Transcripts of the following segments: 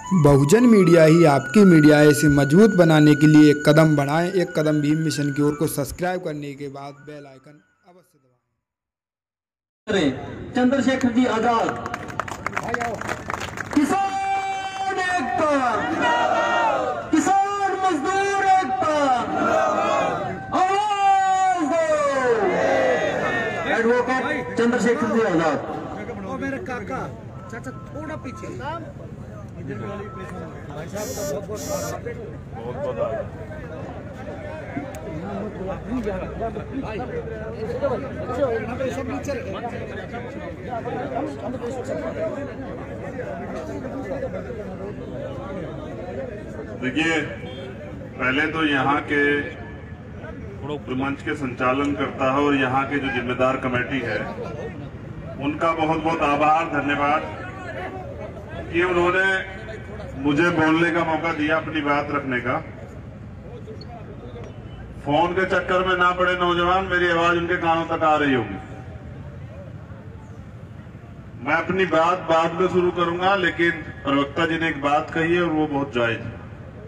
बहुजन media ही आपकी media है। इसे मजबूत बनाने के लिए एक कदम बढ़ाएं। एक कदम भीम मिशन की ओर को सब्सक्राइब करने के बाद बेल आइकन अवश्य दबाएं। चंद्रशेखर जी आजाद, किसान एकता, किसान मजदूर एकता, आवाज दो। एडवोकेट चंद्रशेखर जी आजाद। मेरे काका चाचा थोड़ा पीछे। भाई साहब का देखिए, पहले तो यहाँ के मंच के संचालन करता है और यहाँ के जो जिम्मेदार कमेटी है उनका बहुत बहुत आभार, धन्यवाद कि उन्होंने मुझे बोलने का मौका दिया, अपनी बात रखने का। फोन के चक्कर में ना पड़े नौजवान, मेरी आवाज उनके कानों तक आ रही होगी। मैं अपनी बात बाद में शुरू करूंगा, लेकिन प्रवक्ता जी ने एक बात कही है और वो बहुत जायज है।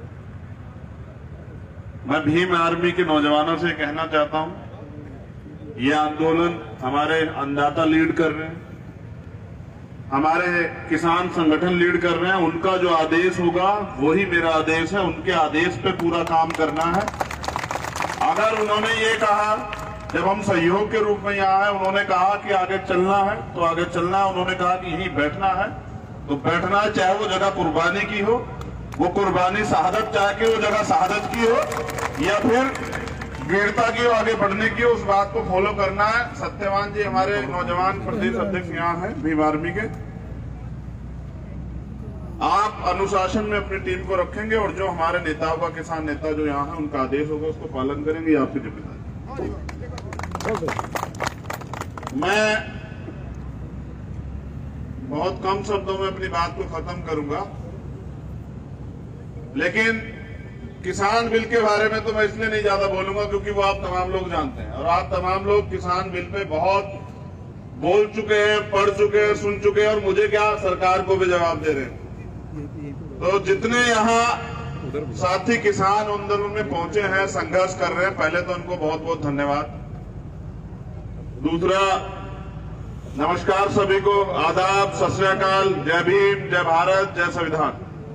मैं भीम आर्मी के नौजवानों से कहना चाहता हूं, ये आंदोलन हमारे अन्नदाता लीड कर रहे हैं, हमारे किसान संगठन लीड कर रहे हैं। उनका जो आदेश होगा वही मेरा आदेश है, उनके आदेश पे पूरा काम करना है। अगर उन्होंने ये कहा, जब हम सहयोग के रूप में यहाँ है, उन्होंने कहा कि आगे चलना है तो आगे चलना है। उन्होंने कहा कि यहीं बैठना है तो बैठना है, चाहे वो जगह कुर्बानी की हो, वो कुर्बानी शहादत चाहे कि वो जगह शहादत की हो या फिर वीरता की हो, आगे बढ़ने की हो, उस बात को फॉलो करना है। सत्यवान जी हमारे नौजवान प्रदेश अध्यक्ष यहाँ हैं भीम आर्मी के। आप अनुशासन में अपनी टीम को रखेंगे और जो हमारे नेताओं का, किसान नेता जो यहाँ है, उनका आदेश होगा उसको पालन करेंगे, आपकी जिम्मेदारी। मैं बहुत कम शब्दों में अपनी बात को खत्म करूंगा, लेकिन किसान बिल के बारे में तो मैं इसलिए नहीं ज्यादा बोलूंगा क्योंकि वो आप तमाम लोग जानते हैं और आप तमाम लोग किसान बिल पे बहुत बोल चुके हैं, पढ़ चुके हैं, सुन चुके हैं और मुझे क्या, सरकार को भी जवाब दे रहे हैं। तो जितने यहाँ साथी किसान आंदोलन में पहुंचे हैं, संघर्ष कर रहे हैं, पहले तो उनको बहुत बहुत धन्यवाद। दूसरा, नमस्कार सभी को, आदाब, सत श्री अकाल, जय भीम, जय भारत, जय संविधान।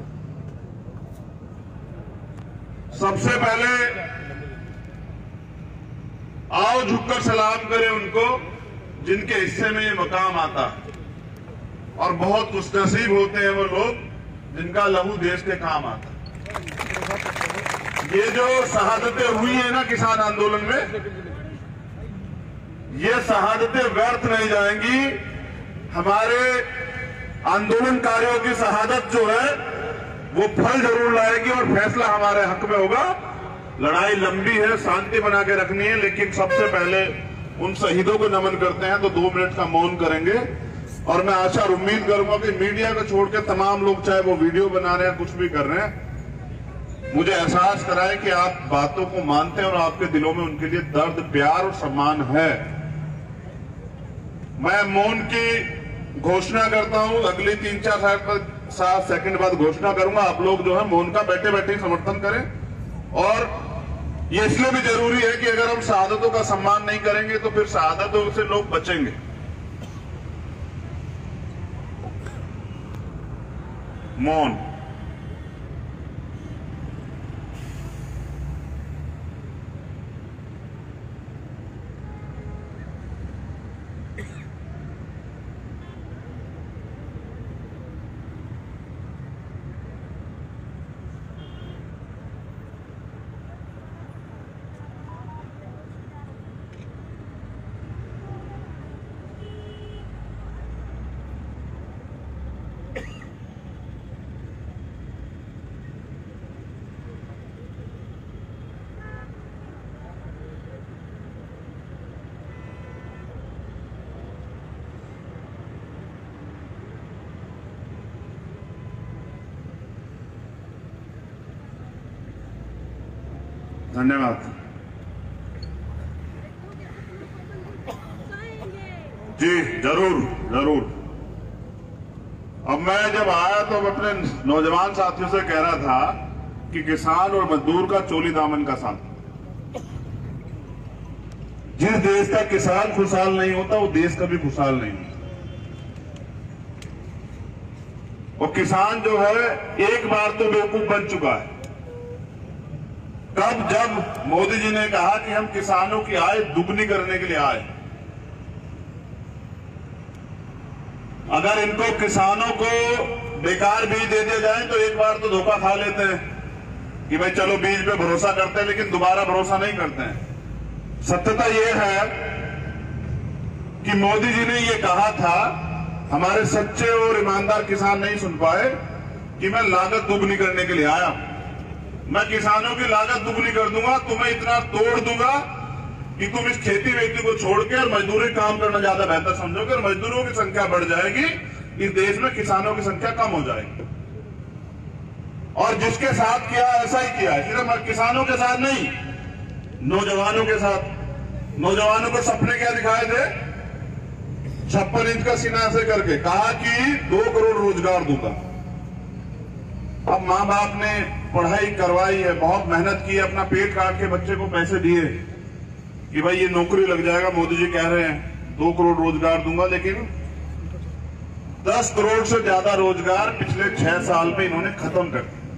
सबसे पहले आओ झुककर सलाम करें उनको जिनके हिस्से में ये मकाम आता है, और बहुत खुशनसीब होते हैं वो लोग जिनका लहू देश के काम आता है। ये जो शहादतें हुई है ना किसान आंदोलन में, ये शहादतें व्यर्थ नहीं जाएंगी। हमारे आंदोलनकारियों की शहादत जो है वो फल जरूर लाएगी और फैसला हमारे हक में होगा। लड़ाई लंबी है, शांति बना के रखनी है, लेकिन सबसे पहले उन शहीदों को नमन करते हैं तो 2 मिनट का मौन करेंगे। और मैं आशा और उम्मीद करूंगा कि मीडिया को छोड़ के तमाम लोग, चाहे वो वीडियो बना रहे हैं, कुछ भी कर रहे हैं, मुझे एहसास कराएं कि आप बातों को मानते हैं और आपके दिलों में उनके लिए दर्द, प्यार और सम्मान है। मैं मौन की घोषणा करता हूं, अगली 3-4 सेकंड बाद घोषणा करूंगा। आप लोग जो है मौन का बैठे बैठे समर्थन करें। और ये इसलिए भी जरूरी है कि अगर हम शहादतों का सम्मान नहीं करेंगे तो फिर शहादतों से लोग बचेंगे। मौन। धन्यवाद जी, जरूर जरूर। अब मैं जब आया तो अपने नौजवान साथियों से कह रहा था कि किसान और मजदूर का चोली दामन का साथ। जिस देश का किसान खुशहाल नहीं होता वो देश कभी खुशहाल नहीं होता। और किसान जो है एक बार तो बेवकूफ बन चुका है। कब? जब मोदी जी ने कहा कि हम किसानों की आय दुगनी करने के लिए आए। अगर इनको किसानों को बेकार बीज दे दिया जाए तो एक बार तो धोखा खा लेते हैं कि भाई चलो बीज पे भरोसा करते हैं, लेकिन दोबारा भरोसा नहीं करते हैं। सत्यता यह है कि मोदी जी ने यह कहा था, हमारे सच्चे और ईमानदार किसान नहीं सुन पाए कि मैं लागत दुगनी करने के लिए आया। मैं किसानों की लागत दुगनी कर दूंगा, तुम्हें इतना तोड़ दूंगा कि तुम इस खेती वेती को छोड़ के और मजदूरी काम करना ज्यादा बेहतर समझोगे और मजदूरों की संख्या बढ़ जाएगी, इस देश में किसानों की संख्या कम हो जाएगी। और जिसके साथ किया ऐसा ही किया, सिर्फ किसानों के साथ नहीं, नौजवानों के साथ। नौजवानों को सपने क्या दिखाए थे? 56 इंच का सीना से करके कहा कि 2 करोड़ रोजगार दूंगा। अब माँ बाप ने पढ़ाई करवाई है, बहुत मेहनत की है, अपना पेट काट के बच्चे को पैसे दिए कि भाई ये नौकरी लग जाएगा। मोदी जी कह रहे हैं 2 करोड़ रोजगार दूंगा, लेकिन 10 करोड़ से ज्यादा रोजगार पिछले 6 साल में इन्होंने खत्म कर दिया।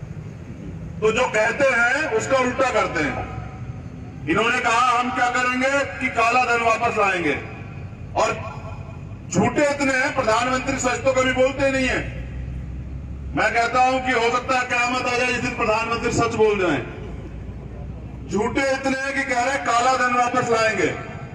तो जो कहते हैं उसका उल्टा करते हैं। इन्होंने कहा हम क्या करेंगे कि काला धन वापस लाएंगे, और झूठे इतने हैं, प्रधानमंत्री सच तो कभी बोलते नहीं है। मैं कहता हूं कि हो सकता है क़यामत आ जाए जिस दिन प्रधानमंत्री सच बोल जाएं। झूठे इतने हैं कि कह रहे हैं काला धन वापस लाएंगे,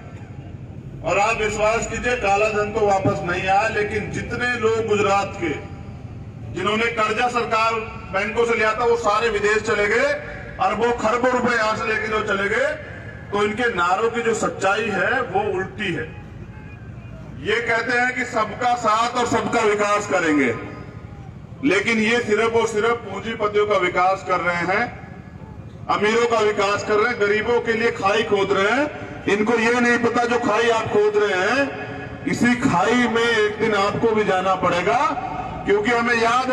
और आप विश्वास कीजिए काला धन तो वापस नहीं आया। लेकिन जितने लोग गुजरात के जिन्होंने कर्जा सरकार बैंकों से लिया था वो सारे विदेश चले गए, अरबों खरबों रुपए यहां से लेके जो चले गए। तो इनके नारों की जो सच्चाई है वो उल्टी है। ये कहते हैं कि सबका साथ और सबका विकास करेंगे, लेकिन ये सिर्फ और सिर्फ पूंजीपतियों का विकास कर रहे हैं, अमीरों का विकास कर रहे हैं, गरीबों के लिए खाई खोद रहे हैं। इनको ये नहीं पता जो खाई आप खोद रहे हैं, इसी खाई में एक दिन आपको भी जाना पड़ेगा। क्योंकि हमें याद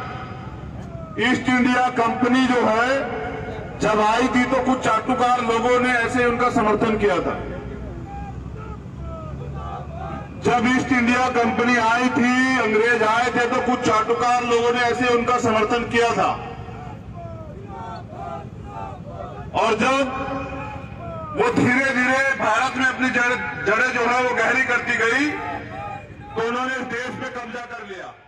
है ईस्ट इंडिया कंपनी जो है जब आई थी तो कुछ चाटुकार लोगों ने ऐसे उनका समर्थन किया था। जब ईस्ट इंडिया कंपनी आई थी, अंग्रेज आए थे, तो कुछ चाटुकार लोगों ने ऐसे उनका समर्थन किया था। और जब वो धीरे धीरे भारत में अपनी जड़ें जो है वो गहरी करती गई, तो उन्होंने इस देश पे कब्जा कर लिया।